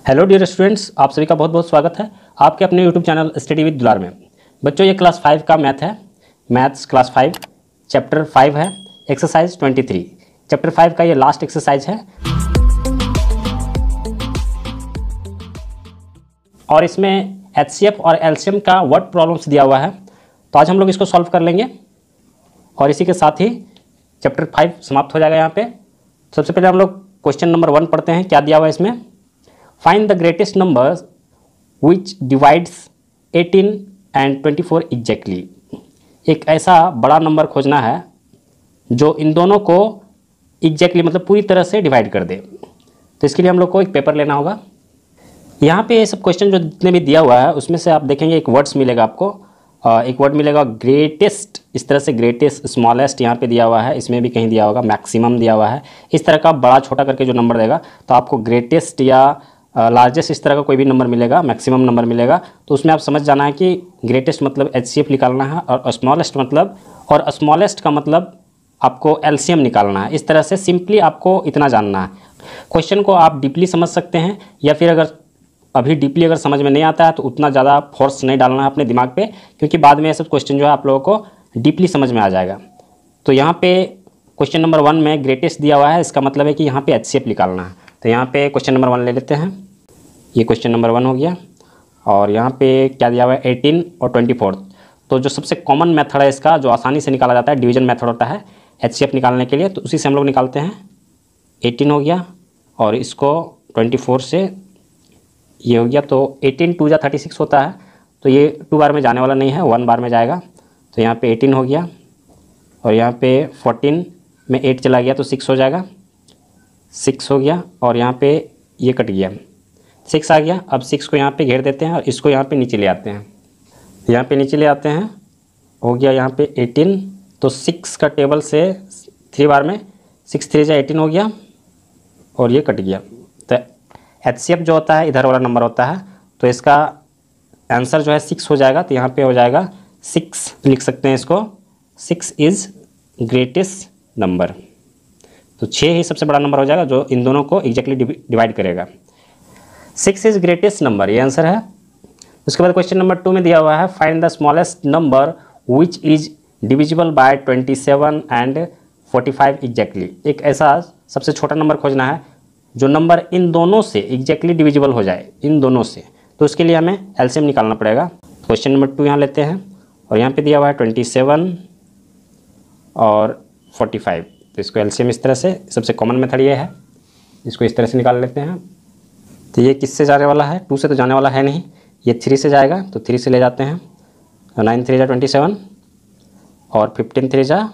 Hello dear students, आप सभी का बहुत बहुत स्वागत है आपके अपने यूट्यूब चैनल स्टडी विद दुलार में। बच्चों, ये क्लास 5 का मैथ है। मैथ्स क्लास 5 चैप्टर 5 है, एक्सरसाइज 23। चैप्टर 5 का ये लास्ट एक्सरसाइज है और इसमें एचसीएफ और एलसीएम का वर्ड प्रॉब्लम्स दिया हुआ है। तो आज हम लोग इसको सॉल्व कर लेंगे और इसी के साथ ही चैप्टर 5 समाप्त हो जाएगा। यहाँ पे सबसे पहले हम लोग क्वेश्चन नंबर 1 पढ़ते हैं। क्या दिया हुआ है इसमें? Find the greatest numbers which divides 18 and 24 exactly। एक ऐसा बड़ा नंबर खोजना है जो इन दोनों को एग्जैक्टली मतलब पूरी तरह से डिवाइड कर दे। तो इसके लिए हम लोग को एक पेपर लेना होगा। यहाँ पे ये सब क्वेश्चन जो जितने भी दिया हुआ है उसमें से आप देखेंगे एक वर्ड्स मिलेगा आपको। एक वर्ड मिलेगा ग्रेटेस्ट, इस तरह से ग्रेटेस्ट, स्मॉलेस्ट यहाँ पे दिया हुआ है, इसमें भी कहीं दिया होगा, मैक्सिमम दिया हुआ है। इस तरह का बड़ा छोटा करके जो नंबर देगा तो आपको ग्रेटेस्ट या लार्जेस्ट इस तरह का कोई भी नंबर मिलेगा, मैक्सिमम नंबर मिलेगा। तो उसमें आप समझ जाना है कि ग्रेटेस्ट मतलब एचसीएफ निकालना है और स्मॉलेस्ट का मतलब आपको एलसीएम निकालना है। इस तरह से सिंपली आपको इतना जानना है। क्वेश्चन को आप डीपली समझ सकते हैं या फिर अगर अभी डीपली अगर समझ में नहीं आता है तो उतना ज़्यादा फोर्स नहीं डालना है अपने दिमाग पे, क्योंकि बाद में ये सब क्वेश्चन जो है आप लोगों को डीपली समझ में आ जाएगा। तो यहाँ पे क्वेश्चन नंबर 1 में ग्रेटेस्ट दिया हुआ है, इसका मतलब है कि यहाँ पे एचसीएफ निकालना है। तो यहाँ पे क्वेश्चन नंबर 1 ले लेते हैं। ये क्वेश्चन नंबर 1 हो गया और यहाँ पे क्या दिया हुआ है 18 और 24। तो जो सबसे कॉमन मेथड है इसका, जो आसानी से निकाला जाता है, डिवीजन मेथड होता है एचसीएफ निकालने के लिए, तो उसी से हम लोग निकालते हैं। 18 हो गया और इसको 24 से ये हो गया, तो 18 2 जा 36 होता है। तो ये 2 बार में जाने वाला नहीं है, 1 बार में जाएगा। तो यहाँ पे 18 हो गया और यहाँ पे 14 में 8 चला गया तो 6 हो जाएगा, 6 हो गया और यहाँ पे ये कट गया, 6 आ गया। अब 6 को यहाँ पे घेर देते हैं और इसको यहाँ पे नीचे ले आते हैं। यहाँ पे नीचे ले आते हैं, हो गया यहाँ पे 18। तो 6 का टेबल से 3 बार में 6 3 जा 18 हो गया और ये कट गया। तो एचसीएफ जो होता है इधर वाला नंबर होता है, तो इसका आंसर जो है 6 हो जाएगा। तो यहाँ पे हो जाएगा 6, लिख सकते हैं इसको, 6 इज़ ग्रेटेस्ट नंबर। तो 6 ही सबसे बड़ा नंबर हो जाएगा जो इन दोनों को एग्जैक्टली डिवाइड करेगा। 6 इज़ ग्रेटेस्ट नंबर, ये आंसर है। उसके बाद क्वेश्चन नंबर 2 में दिया हुआ है find the smallest number which is divisible by 27 and 45 exactly. एक ऐसा सबसे छोटा नंबर खोजना है जो नंबर इन दोनों से एग्जैक्टली डिविजिबल हो जाए, इन दोनों से। तो उसके लिए हमें एलसीएम निकालना पड़ेगा। क्वेश्चन नंबर 2 यहाँ लेते हैं और यहाँ पे दिया हुआ है 27 और 45। तो इसको एलसीएम इस तरह से, सबसे कॉमन मेथड ये है, इसको इस तरह से निकाल लेते हैं। तो ये किससे जाने वाला है? 2 से तो जाने वाला है नहीं, ये 3 से जाएगा। तो 3 से ले जाते हैं, 9 3 जा 27 और 15 3 जा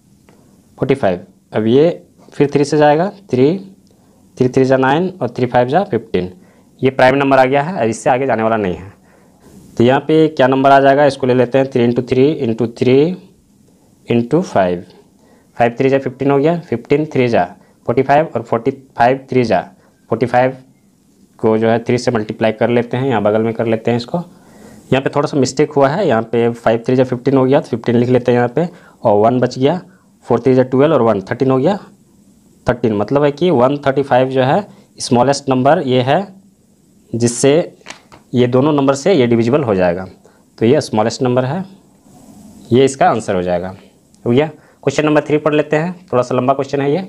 45। अब ये फिर 3 से जाएगा, 3 3 जा 9 और 3 5 जा 15। ये प्राइम नंबर आ गया है, अब इससे आगे जाने वाला नहीं है। तो यहाँ पे क्या नंबर आ जाएगा, इसको ले लेते हैं 3 × 3 × 3 × 5। 5 3 जा 15 हो गया, 15 3 जा 45 और 45 3 जा 45 को जो है 3 से मल्टीप्लाई कर लेते हैं, यहाँ बगल में कर लेते हैं इसको। यहाँ पे थोड़ा सा मिस्टेक हुआ है, यहाँ पे 5 3 जा 15 हो गया तो 15 लिख लेते हैं यहाँ पे, और 1 बच गया, 4 3 जा 12 और 1 13 हो गया, 13। मतलब है कि 135 जो है स्मॉलेस्ट नंबर ये है जिससे ये दोनों नंबर से ये डिविजिबल हो जाएगा। तो ये स्मॉलेस्ट नंबर है, ये इसका आंसर हो जाएगा। हो गया। क्वेश्चन नंबर 3 पढ़ लेते हैं, थोड़ा सा लंबा क्वेश्चन है ये।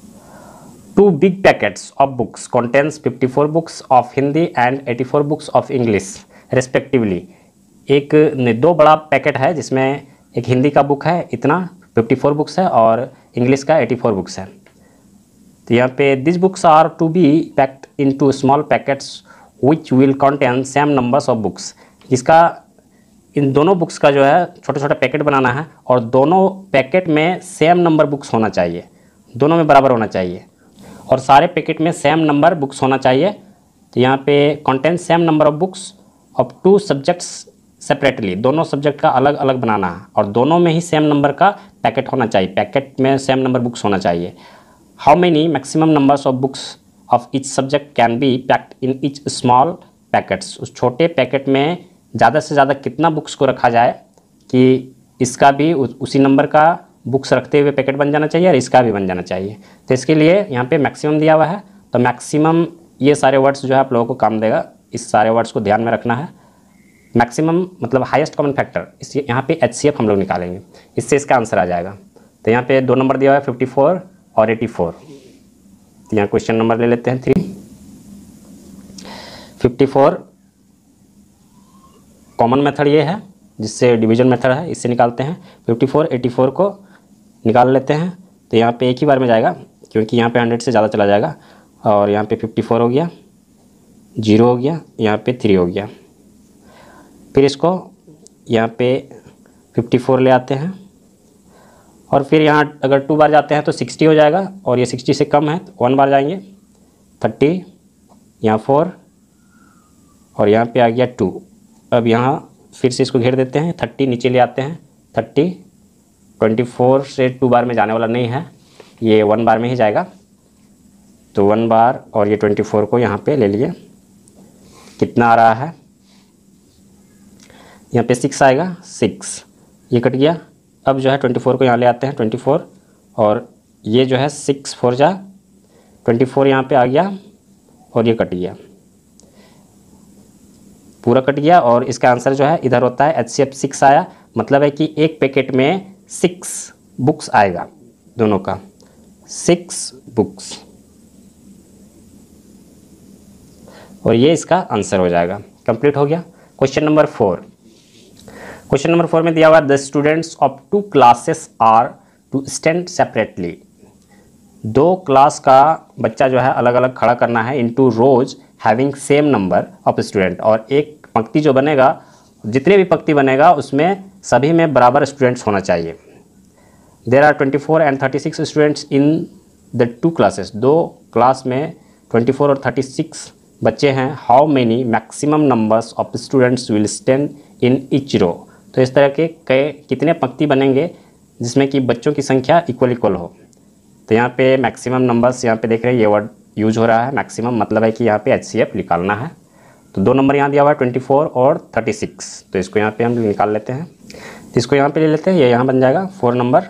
2 big packets of books contains 54 books of Hindi and 84 books of English respectively। एक 2 बड़ा पैकेट है जिसमें एक हिंदी का बुक है इतना 54 बुक्स है और इंग्लिश का 84 बुक्स है। तो यहाँ पे this books are to be packed into small packets which will contain same numbers of books. इसका इन दोनों बुक्स का जो है छोटे छोटे पैकेट बनाना है और दोनों पैकेट में सेम नंबर बुक्स होना चाहिए, दोनों में बराबर होना चाहिए और सारे पैकेट में सेम नंबर बुक्स होना चाहिए। तो यहाँ पे content same number of books of 2 subjects separately, दोनों सब्जेक्ट का अलग अलग बनाना है और दोनों में ही सेम नंबर का पैकेट होना चाहिए, पैकेट में सेम नंबर बुक्स होना चाहिए। How many maximum numbers of books of each subject can be packed in each small packets. उस छोटे पैकेट में ज़्यादा से ज़्यादा कितना बुक्स को रखा जाए कि इसका भी उसी नंबर का बुक्स रखते हुए पैकेट बन जाना चाहिए और इसका भी बन जाना चाहिए। तो इसके लिए यहाँ पे मैक्सिमम दिया हुआ है, तो मैक्सिमम ये सारे वर्ड्स जो है आप लोगों को काम देगा, इस सारे वर्ड्स को ध्यान में रखना है। मैक्सिमम मतलब हाईएस्ट कॉमन फैक्टर, इस यहाँ पे HCF हम लोग निकालेंगे, इससे इसका आंसर आ जाएगा। तो यहाँ पे 2 नंबर दिया हुआ है 54 और 84। तो यहाँ क्वेश्चन नंबर ले लेते हैं 3। 54 कॉमन मेथड ये है, जिससे डिवीजन मेथड है, इससे निकालते हैं। 54 84 को निकाल लेते हैं। तो यहाँ पे एक ही बार में जाएगा, क्योंकि यहाँ पे 100 से ज़्यादा चला जाएगा। और यहाँ पे 54 हो गया, 0 हो गया, यहाँ पे 3 हो गया। फिर इसको यहाँ पे 54 ले आते हैं, और फिर यहाँ अगर 2 बार जाते हैं तो 60 हो जाएगा, और ये 60 से कम है तो 1 बार जाएंगे 30, यहाँ 4 और यहाँ पे आ गया 2। अब यहाँ फिर से इसको घेर देते हैं, 30 नीचे ले आते हैं, 30 24 से 2 बार में जाने वाला नहीं है, ये 1 बार में ही जाएगा। तो 1 बार और ये 24 को यहाँ पे ले लिए। कितना आ रहा है, यहाँ पे 6 आएगा, 6 ये कट गया। अब जो है 24 को यहाँ ले आते हैं, 24 और ये जो है 6 4 जा 24 यहाँ पे आ गया, और ये कट गया, पूरा कट गया। और इसका आंसर जो है इधर होता है HCF 6 आया। मतलब है कि एक पैकेट में 6 बुक्स आएगा, दोनों का 6 बुक्स, और ये इसका आंसर हो जाएगा। कंप्लीट हो गया। Question number 4। क्वेश्चन नंबर 4 में दिया हुआ the students of 2 classes are to stand separately. 2 class का बच्चा जो है अलग अलग खड़ा करना है into rows having same number of student. और एक पंक्ति जो बनेगा, जितने भी पंक्ति बनेगा उसमें सभी में बराबर स्टूडेंट्स होना चाहिए। There are 24 and 36 students in the 2 classes. 2 class में 24 और 36 बच्चे हैं। How many maximum numbers of students will stand in each row. तो इस तरह के कितने पंक्ति बनेंगे जिसमें कि बच्चों की संख्या इक्वल हो। तो यहाँ पे मैक्सिमम नंबर्स यहाँ पे देख रहे हैं, ये वर्ड यूज हो रहा है। मैक्सिमम मतलब है कि यहाँ पे HCF निकालना है। तो 2 नंबर यहाँ दिया हुआ है 24 और 36। तो इसको यहाँ पे हम निकाल लेते हैं। इसको यहाँ पे ले लेते हैं, ये यहाँ बन जाएगा 4 नंबर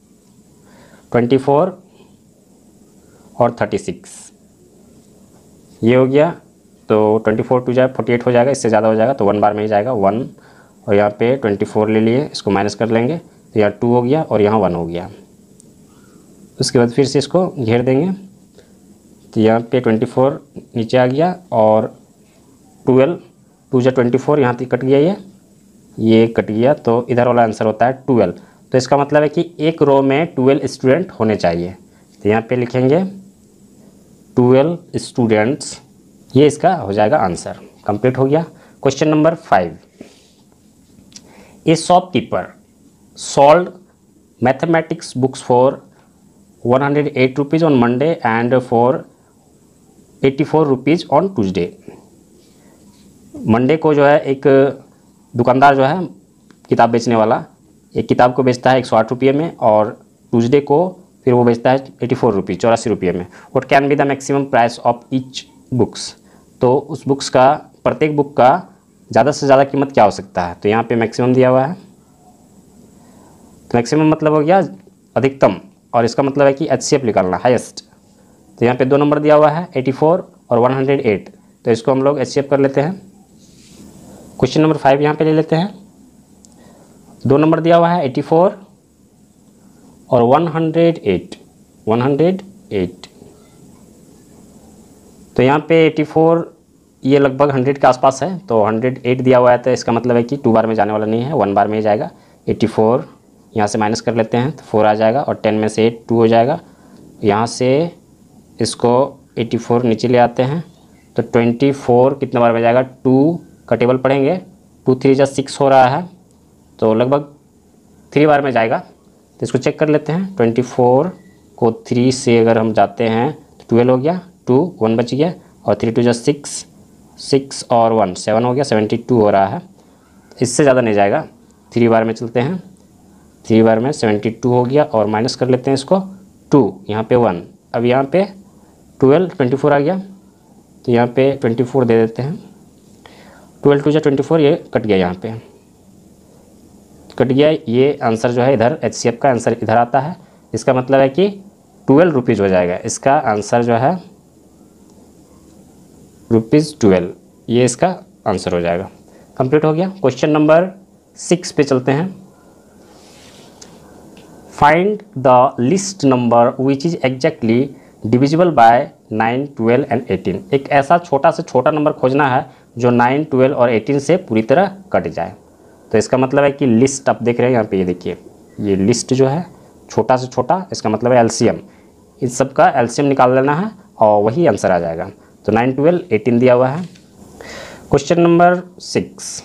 24 और 36, ये हो गया। तो 24 2 जाए 48 हो जाएगा, इससे ज़्यादा हो जाएगा तो 1 बार में ही जाएगा 1। और यहाँ पे 24 ले लिए, इसको माइनस कर लेंगे तो यहाँ 2 हो गया और यहाँ 1 हो गया। उसके बाद फिर से इसको घेर देंगे तो यहाँ पे 24 नीचे आ गया और 12 2 जा 24, यहाँ तक कट गया, ये कट गया। तो इधर वाला आंसर होता है 12। तो इसका मतलब है कि एक रो में 12 स्टूडेंट होने चाहिए। तो यहाँ पे लिखेंगे 12 स्टूडेंट्स, ये इसका हो जाएगा आंसर। कंप्लीट हो गया। Question number 5। A shopkeeper sold mathematics books for 108 rupees on Monday and for 84 rupees on Tuesday. Monday को जो है एक दुकानदार जो है किताब बेचने वाला, एक किताब को बेचता है 108 रुपये में, और ट्यूसडे को फिर वो बेचता है 84 रुपीज़ 84 रुपये में। What can be the maximum price of each books. तो उस बुक्स का, प्रत्येक बुक का ज़्यादा से ज़्यादा कीमत क्या हो सकता है। तो यहाँ पे मैक्सिमम दिया हुआ है, तो मैक्सिमम मतलब हो गया अधिकतम, और इसका मतलब है कि HCF निकालना, हाईएस्ट। तो यहाँ पे 2 नंबर दिया हुआ है 84 और 108। तो इसको हम लोग HCF कर लेते हैं। क्वेश्चन नंबर 5 यहाँ पे ले लेते हैं। 2 नंबर दिया हुआ है 84 और 108। तो यहाँ पे 84 ये लगभग 100 के आसपास है, तो 108 दिया हुआ है। तो इसका मतलब है कि 2 बार में जाने वाला नहीं है, 1 बार में ही जाएगा। 84 यहाँ से माइनस कर लेते हैं तो 4 आ जाएगा, और 10 में से 8 2 हो जाएगा। यहाँ से इसको 84 नीचे ले आते हैं तो 24 कितने बार में जाएगा, 2 का टेबल पढ़ेंगे, 2 3 जा 6 हो रहा है, तो लगभग 3 बार में जाएगा। तो इसको चेक कर लेते हैं। 24 को 3 से अगर हम जाते हैं तो 12 हो गया, 2 1 बच गया, और 3 2 जा 6 6 और 1 7 हो गया, 72 हो रहा है। इससे ज़्यादा नहीं जाएगा। 3 बार में चलते हैं, 3 बार में 72 हो गया, और माइनस कर लेते हैं इसको 2, यहाँ पे 1, अब यहाँ पे 12 24 आ गया, तो यहाँ पे 24 दे देते हैं। 12 2 जा 24, ये कट गया, यहाँ पे कट गया। ये आंसर जो है इधर HCF का आंसर इधर आता है। इसका मतलब है कि 12 रुपीज़ हो जाएगा। इसका आंसर जो है ₹12, ये इसका आंसर हो जाएगा। कंप्लीट हो गया। क्वेश्चन नंबर 6 पे चलते हैं। Find the least number which is exactly divisible by 9, 12 and 18। एक ऐसा छोटा से छोटा नंबर खोजना है जो 9, 12 और 18 से पूरी तरह कट जाए। तो इसका मतलब है कि लिस्ट आप देख रहे हैं यहाँ पे, ये देखिए, ये लिस्ट जो है छोटा से छोटा, इसका मतलब है एलसीएम। इस सब का एलसीएम निकाल लेना है और वही आंसर आ जाएगा। तो 9, 12, 18 दिया हुआ है। क्वेश्चन नंबर 6,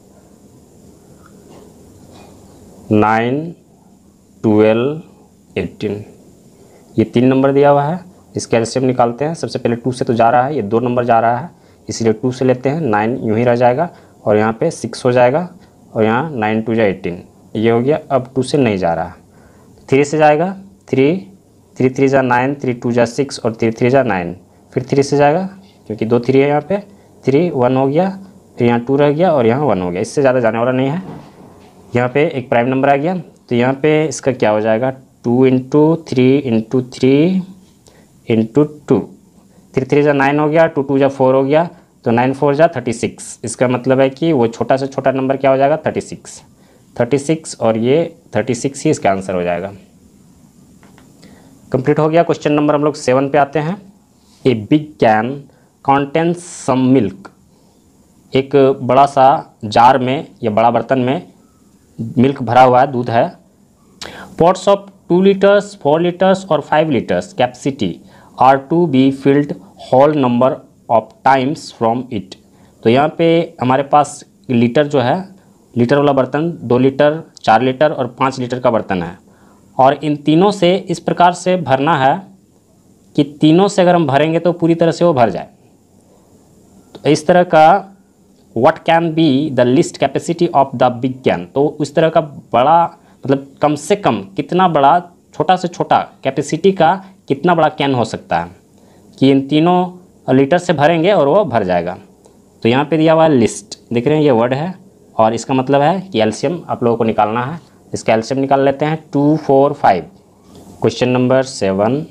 9, 12, 18, ये 3 नंबर दिया हुआ है। इसके एलसीएम निकालते हैं। सबसे पहले 2 से तो जा रहा है, ये 2 नंबर जा रहा है, इसीलिए 2 से लेते हैं। 9 यूँ ही रह जाएगा और यहाँ पे 6 हो जाएगा और यहाँ 9 2 जा 18, ये हो गया। अब 2 से नहीं जा रहा, 3 से जाएगा, 3 3 जा 9, 3 2 जा 6 और 3 3 जा 9, फिर 3 से जाएगा क्योंकि 2 3 है यहाँ पे, 3 1 हो गया, फिर यहाँ 2 रह गया और यहाँ 1 हो गया। इससे ज़्यादा जाने वाला नहीं है। यहाँ पे एक प्राइम नंबर आ गया, तो यहाँ पे इसका क्या हो जाएगा, 2 × 3 × 3 × 2, 3 3 जा 9 हो गया, 2 2 जा 4 हो गया, तो 9 4 जा 36। इसका मतलब है कि वो छोटा से छोटा नंबर क्या हो जाएगा, 36 और ये 36 ही इसका आंसर हो जाएगा। कंप्लीट हो गया। क्वेश्चन नंबर हम लोग 7 पे आते हैं। A big can contains some milk. एक बड़ा सा जार में या बड़ा बर्तन में मिल्क भरा हुआ है, दूध है। पॉट्स ऑफ 2 लीटर्स, 4 लीटर्स और 5 litres capacity are to be filled whole number of times from it. तो यहाँ पे हमारे पास लीटर जो है, लीटर वाला बर्तन 2 लीटर, 4 लीटर और 5 लीटर का बर्तन है, और इन तीनों से इस प्रकार से भरना है कि तीनों से अगर हम भरेंगे तो पूरी तरह से वो भर जाए। तो इस तरह का what can be the least capacity of the big can. तो उस तरह का बड़ा, मतलब कम से कम कितना बड़ा, छोटा से छोटा कैपेसिटी का कितना बड़ा कैन हो सकता है कि इन तीनों लीटर से भरेंगे और वो भर जाएगा। तो यहाँ पे दिया हुआ है लिस्ट, देख रहे हैं ये वर्ड है, और इसका मतलब है कि एलसीएम आप लोगों को निकालना है। इसका एलसीएम निकाल लेते हैं, 2 4 5। क्वेश्चन नंबर 7,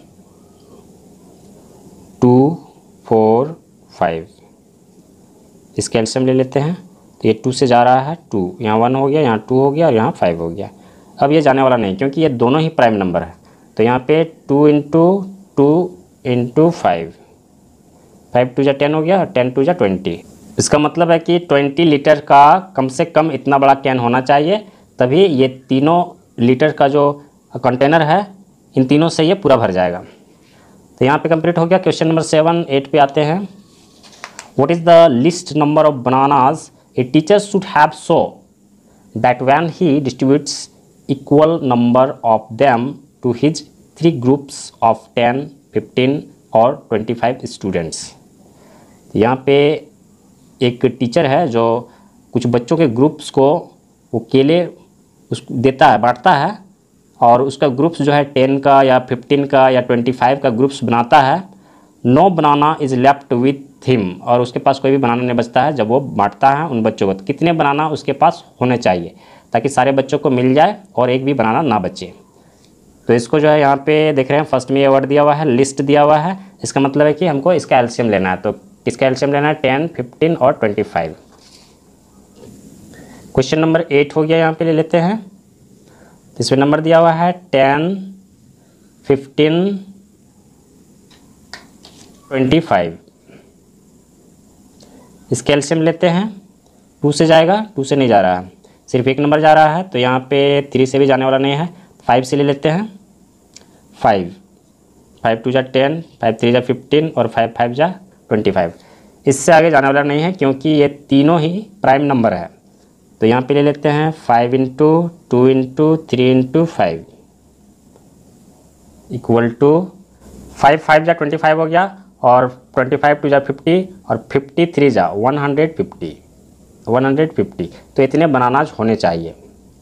2 4 5, इसका एलसीएम ले लेते हैं। तो ये 2 से जा रहा है, 2 यहाँ 1 हो गया, यहाँ 2 हो गया और यहाँ 5 हो गया। अब ये जाने वाला नहीं क्योंकि ये दोनों ही प्राइम नंबर है। तो यहाँ पे 2 × 2 × 5, 5 2 जा 10 हो गया, 10 2 जा 20। इसका मतलब है कि 20 लीटर का कम से कम इतना बड़ा कैन होना चाहिए, तभी ये तीनों लीटर का जो कंटेनर है, इन तीनों से ये पूरा भर जाएगा। तो यहाँ पे कंप्लीट हो गया। क्वेश्चन नंबर 7 8 पे आते हैं। What is the least number of bananas a teacher should have so that when he distributes equal number of them to his 3 groups of 10, 15 और 25 स्टूडेंट्स। यहाँ पे एक टीचर है जो कुछ बच्चों के ग्रुप्स को वो केले उसको देता है, बांटता है, और उसका ग्रुप्स जो है 10 का या 15 का या 25 का ग्रुप्स बनाता है। No banana is left with him, और उसके पास कोई भी बनाना नहीं बचता है जब वो बांटता है उन बच्चों को। तो कितने बनाना उसके पास होने चाहिए ताकि सारे बच्चों को मिल जाए और एक भी बनाना ना बचे। तो इसको जो है यहाँ पे देख रहे हैं, फर्स्ट में ये वर्ड दिया हुआ है, लिस्ट दिया हुआ है। इसका मतलब है कि हमको इसका एलसीएम लेना है। तो इसका एलसीएम लेना है 10, 15 और 25। क्वेश्चन नंबर 8 हो गया, यहाँ पे ले लेते हैं। इसमें नंबर दिया हुआ है 10, 15, 25। इसका एलसीएम लेते हैं। 2 से जाएगा, 2 से नहीं जा रहा है, सिर्फ एक नंबर जा रहा है। तो यहाँ पे 3 से भी जाने वाला नहीं है, 5 से ले लेते हैं। 5 2 जा 10, 5 3 जा 15 और 5 5 जा 25। इससे आगे जाने वाला नहीं है क्योंकि ये तीनों ही प्राइम नंबर है। तो यहाँ पे ले लेते हैं 5 × 2 × 3 × 5 इक्वल टू 5 5 जा 25 हो गया, और 25 2 जा 50 और 53 जा 150। तो इतने बनानाज होने चाहिए।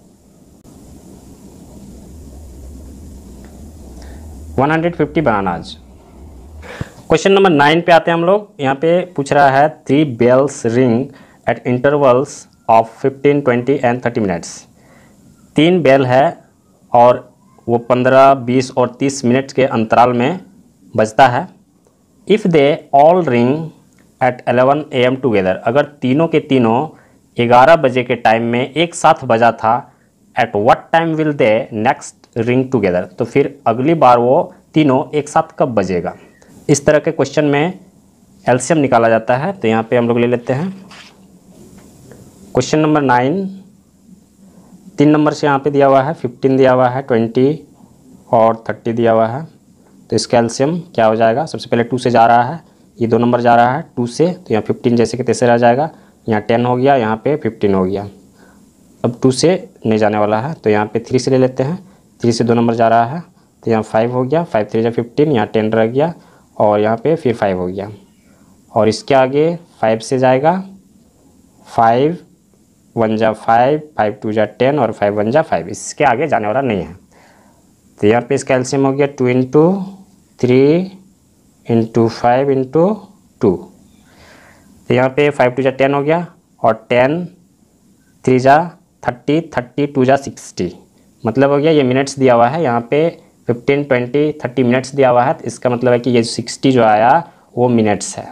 बनानाज। क्वेश्चन नंबर 9 पे आते हैं हम लोग। यहाँ पे पूछ रहा है 3 bells ring at intervals of 15, 20 and 30 minutes. 3 bell है और वो 15, 20 और 30 मिनट के अंतराल में बजता है। If they all ring at 11 AM together, अगर तीनों के तीनों 11 बजे के टाइम में एक साथ बजा था, at what time will they next ring together, तो फिर अगली बार वो तीनों एक साथ कब बजेगा। इस तरह के क्वेश्चन में एलसीएम निकाला जाता है। तो यहाँ पे हम लोग ले लेते हैं क्वेश्चन नंबर 9, 3 नंबर से यहाँ पे दिया हुआ है, 15 दिया हुआ है, 20 और 30 दिया हुआ है। तो इसका एलसीएम क्या हो जाएगा, सबसे पहले 2 से जा रहा है, ये 2 नंबर जा रहा है 2 से, तो यहाँ 15 जैसे कि तैसे रह जाएगा, यहाँ 10 हो गया, यहाँ पे 15 हो गया। अब 2 से नहीं जाने वाला है, तो यहाँ पे 3 से ले लेते हैं, 3 से 2 नंबर जा रहा है, तो यहाँ 5 हो गया, 5 3 15, यहाँ 10 रह गया और यहाँ पे फिर 5 हो गया। और इसके आगे 5 से जाएगा, 5 1 जा 5, 5 2 जा 10 और 5 1 जा 5, इसके आगे जाने वाला नहीं है। तो यहाँ पे इसका एलसीएम हो गया 2 × 3 × 5 × 2। तो यहाँ पे 5 2 जा 10 हो गया और 10 3 जा 30, 30 2 जा 60, मतलब हो गया ये मिनट्स दिया हुआ है, यहाँ पे 15 20 30 मिनट्स दिया हुआ है। तो इसका मतलब है कि ये 60 जो आया वो मिनट्स है,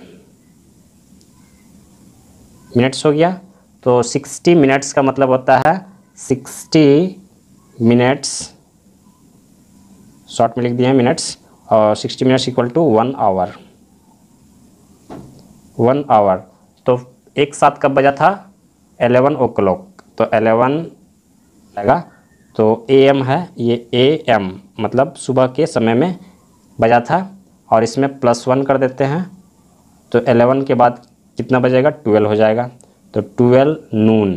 मिनट्स हो गया। तो 60 मिनट्स का मतलब होता है 60 मिनट्स, शॉर्ट में लिख दिए हैं मिनट्स, और 60 minutes equal to 1 hour, 1 hour. तो एक साथ कब बजा था, 11 o'clock, तो 11 आएगा, तो AM है, ये AM मतलब सुबह के समय में बजा था, और इसमें +1 कर देते हैं, तो 11 के बाद कितना बजेगा, 12 हो जाएगा, तो 12 नून,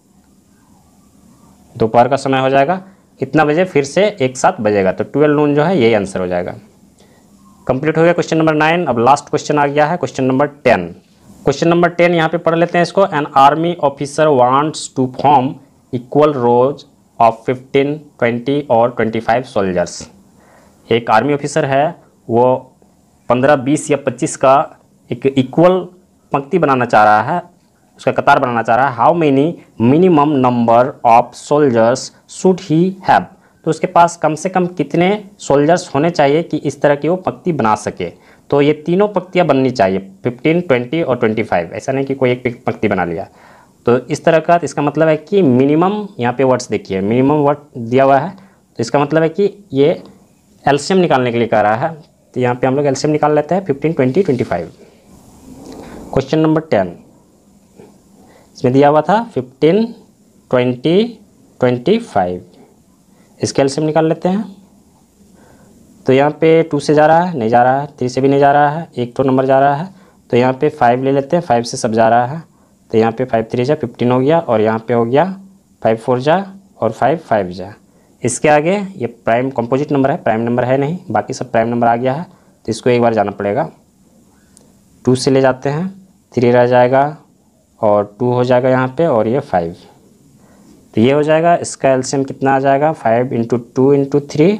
दोपहर का समय हो जाएगा। कितना बजे फिर से एक साथ बजेगा, तो 12 नून जो है यही आंसर हो जाएगा। कंप्लीट हो गया क्वेश्चन नंबर 9। अब लास्ट क्वेश्चन आ गया है क्वेश्चन नंबर 10। क्वेश्चन नंबर 10 यहाँ पे पढ़ लेते हैं इसको। An army officer wants to form equal rows of 15, 20 और 25 सोल्जर्स। एक आर्मी ऑफिसर है, वो 15, 20 या 25 का एक इक्वल पंक्ति बनाना चाह रहा है, उसका कतार बनाना चाह रहा है। How many minimum number of soldiers should he have, तो उसके पास कम से कम कितने सोल्जर्स होने चाहिए कि इस तरह की वो पंक्ति बना सके। तो ये तीनों पंक्तियाँ बननी चाहिए, 15, 20 और 25, ऐसा नहीं कि कोई एक पंक्ति बना लिया। तो इस तरह का, इसका मतलब है कि मिनिमम, यहाँ पे वर्ड्स देखिए, मिनिमम वर्ड दिया हुआ है, तो इसका मतलब है कि ये एलसीएम निकालने के लिए कह रहा है। तो यहाँ पे हम लोग एलसीएम निकाल लेते हैं 15, 20, 25। क्वेश्चन नंबर 10 इसमें दिया हुआ था 15, 20, 25, इसके एलसीएम निकाल लेते हैं। तो यहाँ पे 2 से जा रहा है, नहीं जा रहा है, 3 से भी नहीं जा रहा है, एक तो नंबर जा रहा है, तो यहाँ पे 5 ले लेते हैं, 5 से सब जा रहा है, तो यहाँ पे 5 3 जा 15 हो गया, और यहाँ पे हो गया 5 4 जा और 5 5 जा। इसके आगे ये प्राइम कंपोजिट नंबर है, प्राइम नंबर है नहीं, बाकी सब प्राइम नंबर आ गया है, तो इसको एक बार जाना पड़ेगा। 2 से ले जाते हैं, 3 रह जाएगा और 2 हो जाएगा यहाँ पे, और ये 5, तो ये हो जाएगा। इसका एलसीएम कितना आ जाएगा, 5 × 2 × 3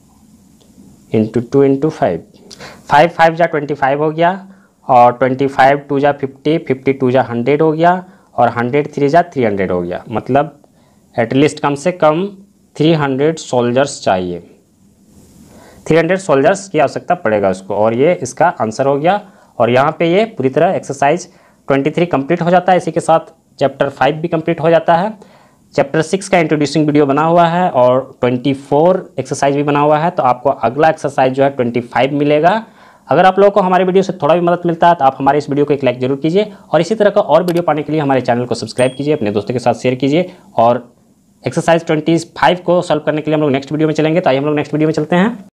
× 2 × 5, 5 5 जा 25 हो गया, और 25 2 जा 50, 50 2 जा 100 हो गया, और 100 3 जा 300 हो गया। मतलब एटलीस्ट कम से कम 300 सोल्जर्स चाहिए, 300 सोल्जर्स की आवश्यकता पड़ेगा उसको, और ये इसका आंसर हो गया। और यहाँ पे ये पूरी तरह एक्सरसाइज 23 कंप्लीट हो जाता है। इसी के साथ चैप्टर 5 भी कंप्लीट हो जाता है। चैप्टर 6 का इंट्रोड्यूसिंग वीडियो बना हुआ है और 24 एक्सरसाइज भी बना हुआ है, तो आपको अगला एक्सरसाइज जो है 25 मिलेगा। अगर आप लोगों को हमारे वीडियो से थोड़ा भी मदद मिलता है तो आप हमारे इस वीडियो को एक लाइक जरूर कीजिए, और इसी तरह का और वीडियो पाने के लिए हमारे चैनल को सब्सक्राइब कीजिए, अपने दोस्तों के साथ शेयर कीजिए। और एक्सरसाइज 25 को सॉल्व करने के लिए हम लोग नेक्स्ट वीडियो में चलेंगे, तो आइए हम लोग नेक्स्ट वीडियो में चलते हैं।